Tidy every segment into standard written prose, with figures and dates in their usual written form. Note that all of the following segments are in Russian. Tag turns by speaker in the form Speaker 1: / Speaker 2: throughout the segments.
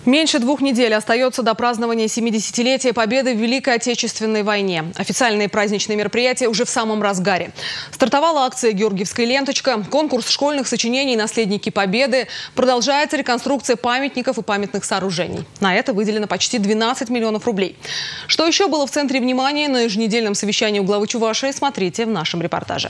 Speaker 1: Меньше 2 недель остается до празднования 70-летия Победы в Великой Отечественной войне. Официальные праздничные мероприятия уже в самом разгаре. Стартовала акция «Георгиевская ленточка», конкурс школьных сочинений «Наследники Победы». Продолжается реконструкция памятников и памятных сооружений. На это выделено почти 12 миллионов рублей. Что еще было в центре внимания на еженедельном совещании у главы Чувашии, смотрите в нашем репортаже.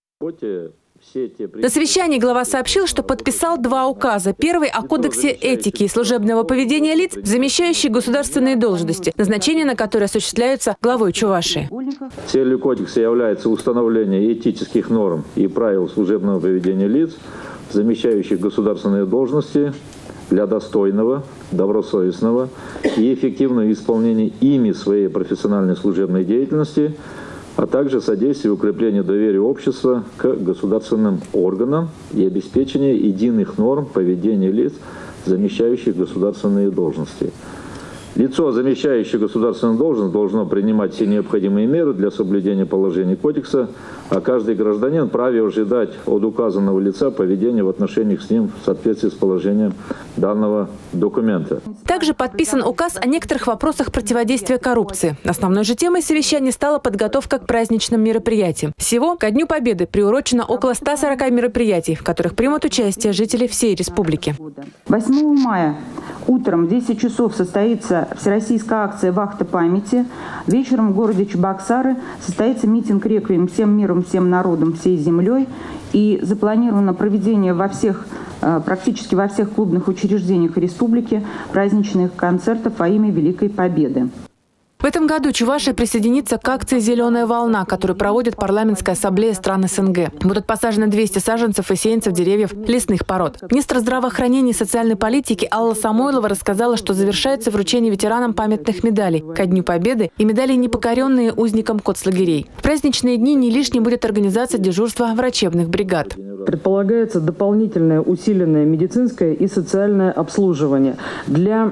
Speaker 2: На совещании глава сообщил, что подписал 2 указа. Первый – о кодексе этики и служебного поведения лиц, замещающих государственные должности, назначения на которые осуществляются главой Чувашии.
Speaker 3: Целью кодекса является установление этических норм и правил служебного поведения лиц, замещающих государственные должности, для достойного, добросовестного и эффективного исполнения ими своей профессиональной служебной деятельности, а также содействие укреплению доверия общества к государственным органам и обеспечение единых норм поведения лиц, замещающих государственные должности. Лицо, замещающее государственную должность, должно принимать все необходимые меры для соблюдения положений кодекса, а каждый гражданин вправе ожидать от указанного лица поведения в отношениях с ним в соответствии с положением данного документа.
Speaker 2: Также подписан указ о некоторых вопросах противодействия коррупции. Основной же темой совещания стала подготовка к праздничным мероприятиям. Всего ко Дню Победы приурочено около 140 мероприятий, в которых примут участие жители всей республики.
Speaker 4: 8 мая утром в 10 часов состоится всероссийская акция «Вахта памяти». Вечером в городе Чебоксары состоится митинг-реквием «Всем миром, всем народом, всей землей». И запланировано проведение практически во всех клубных учреждениях республики праздничных концертов во имя Великой Победы.
Speaker 2: В этом году Чувашия присоединится к акции «Зеленая волна», которую проводит парламентская ассамблея стран СНГ. Будут посажены 200 саженцев и сеянцев деревьев лесных пород. Министр здравоохранения и социальной политики Алла Самойлова рассказала, что завершается вручение ветеранам памятных медалей ко Дню Победы и медалей «Непокоренные» узникам концлагерей. В праздничные дни не лишней будет организация дежурства врачебных бригад.
Speaker 5: Предполагается дополнительное усиленное медицинское и социальное обслуживание. Для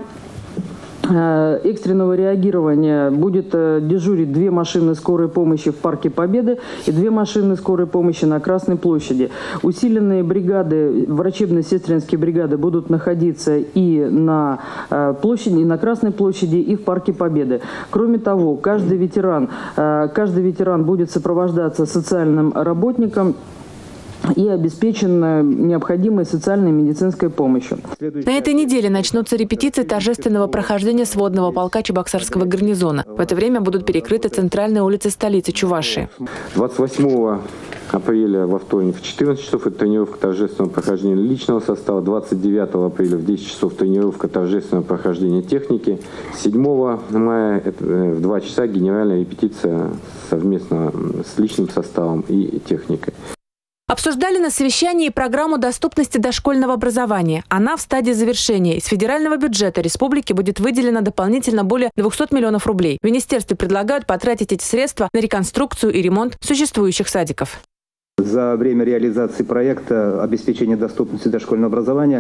Speaker 5: экстренного реагирования будет дежурить 2 машины скорой помощи в Парке Победы и 2 машины скорой помощи на Красной площади. Усиленные бригады, врачебно-сестринские бригады будут находиться и на площади, и на Красной площади, и в Парке Победы. Кроме того, каждый ветеран будет сопровождаться социальным работником и обеспечена необходимой социальной и медицинской помощью.
Speaker 2: На этой неделе начнутся репетиции торжественного прохождения сводного полка Чебоксарского гарнизона. В это время будут перекрыты центральные улицы столицы Чувашии.
Speaker 6: 28 апреля во вторник в 14 часов это тренировка торжественного прохождения личного состава. 29 апреля в 10 часов тренировка торжественного прохождения техники. 7 мая в 2 часа генеральная репетиция совместно с личным составом и техникой.
Speaker 2: Обсуждали на совещании программу доступности дошкольного образования. Она в стадии завершения. Из федерального бюджета республики будет выделено дополнительно более 200 миллионов рублей. В министерстве предлагают потратить эти средства на реконструкцию и ремонт существующих садиков.
Speaker 7: За время реализации проекта обеспечения доступности дошкольного образования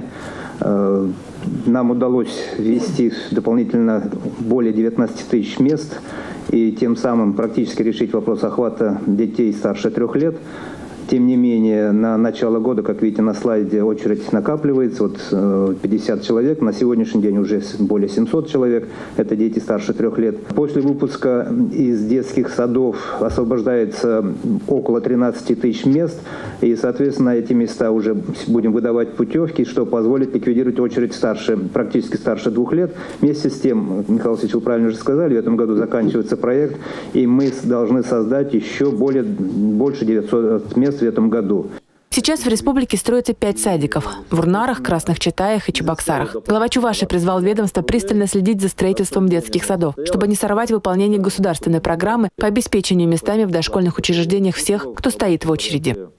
Speaker 7: нам удалось ввести дополнительно более 19 тысяч мест и тем самым практически решить вопрос охвата детей старше 3 лет. Тем не менее, на начало года, как видите на слайде, очередь накапливается. Вот 50 человек, на сегодняшний день уже более 700 человек. Это дети старше 3 лет. После выпуска из детских садов освобождается около 13 тысяч мест. И, соответственно, эти места уже будем выдавать путевки, что позволит ликвидировать очередь практически старше 2 лет. Вместе с тем, Михаил Васильевич, вы правильно уже сказали, в этом году заканчивается проект, и мы должны создать еще больше 900 мест в этом году.
Speaker 2: Сейчас в республике строится 5 садиков – в Урнарах, Красных Читаях и Чебоксарах. Глава Чувашии призвал ведомство пристально следить за строительством детских садов, чтобы не сорвать выполнение государственной программы по обеспечению местами в дошкольных учреждениях всех, кто стоит в очереди.